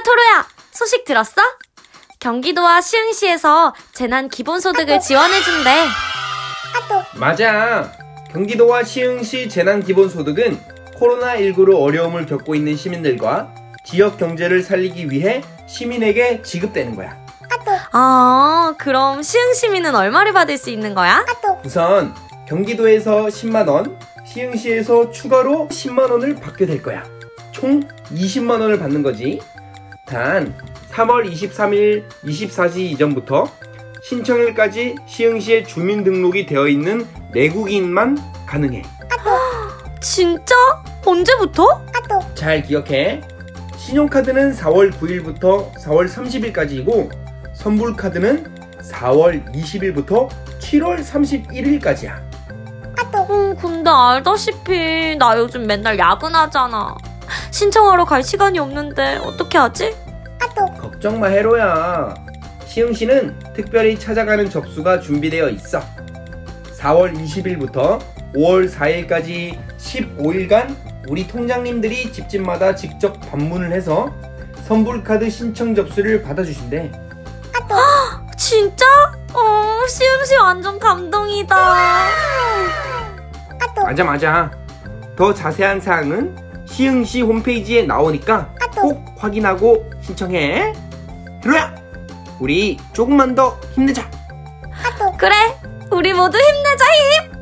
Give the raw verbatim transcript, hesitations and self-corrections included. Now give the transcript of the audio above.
토로야, 소식 들었어? 경기도와 시흥시에서 재난 기본소득을 지원해준대. 맞아. 경기도와 시흥시 재난기본소득은 코로나십구로 어려움을 겪고 있는 시민들과 지역 경제를 살리기 위해 시민에게 지급되는 거야. 아, 그럼 시흥 시민은 얼마를 받을 수 있는 거야? 우선 경기도에서 십만 원, 시흥시에서 추가로 십만 원을 받게 될 거야. 총 이십만 원을 받는 거지. 단 삼월 이십삼일 이십사 시 이전부터 신청일까지 시흥시에 주민등록이 되어 있는 내국인만 가능해. 진짜? 언제부터? 잘 기억해. 신용카드는 사월 구일부터 사월 삼십일까지이고 선불카드는 사월 이십일부터 칠월 삼십일일까지야. 음, 근데 알다시피 나 요즘 맨날 야근하잖아. 신청하러 갈 시간이 없는데 어떻게 하지? 걱정 마, 해로야. 시흥시는 특별히 찾아가는 접수가 준비되어 있어. 사월 이십일부터 오월 사일까지 십오 일간 우리 통장님들이 집집마다 직접 방문을 해서 선불카드 신청 접수를 받아주신대. 진짜? 어, 시흥시 완전 감동이다. 맞아 맞아. 더 자세한 사항은 시흥시 홈페이지에 나오니까 꼭 확인하고 신청해. 해로야, 우리 조금만 더 힘내자. 그래, 우리 모두 힘내자, 힘!